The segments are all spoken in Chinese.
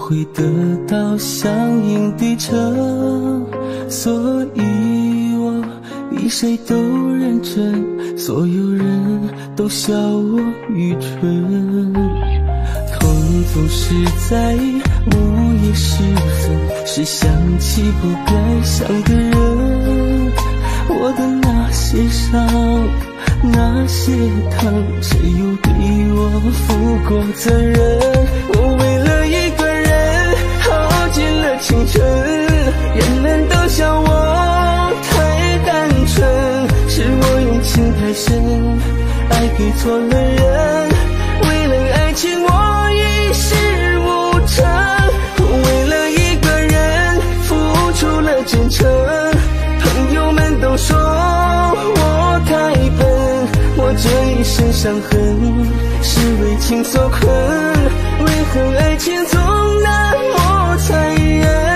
会得到相应的惩，所以我比谁都认真，所有人都笑我愚蠢。痛总是在午夜时分，是想起不该想的人，我的那些伤，那些疼，谁又对我负过责任？我为了一个人耗尽了青春，人们都笑我太单纯，是我用情太深，爱给错了人，为了爱情我一事无成，我为了一个人付出了真诚，朋友们都说我太笨，我这一身伤痕是为情所困，为何爱情总那么残忍？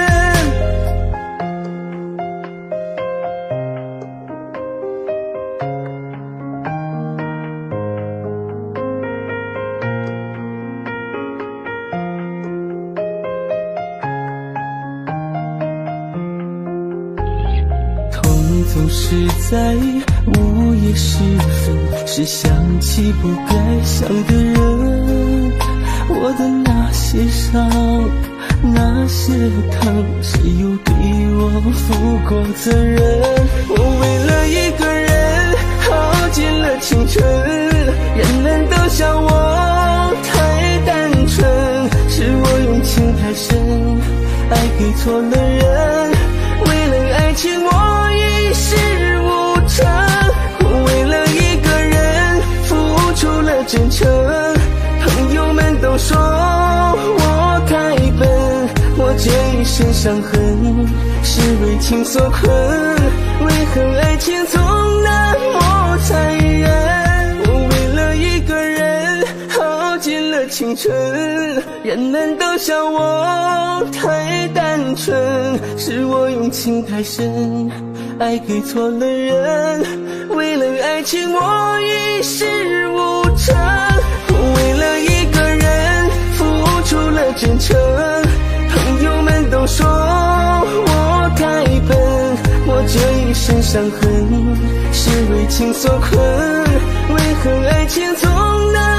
总是在午夜时分，是想起不该想的人，我的那些伤，那些疼，谁又对我负过责任？我为了一个人耗尽了青春，人们都笑我太单纯，是我用情太深，爱给错了人，为了爱情我一事无成，我为了一个人付出了真诚，朋友们都说我太笨，我这一身伤痕是为情所困，为何爱情总那么残忍？我为了一个人耗尽了青春，人们都笑我太单纯，是我用情太深，爱给错了人，为了爱情我一事无成，我为了一个人付出了真诚，朋友们都说我太笨，我这一身伤痕是为情所困，为何爱情总那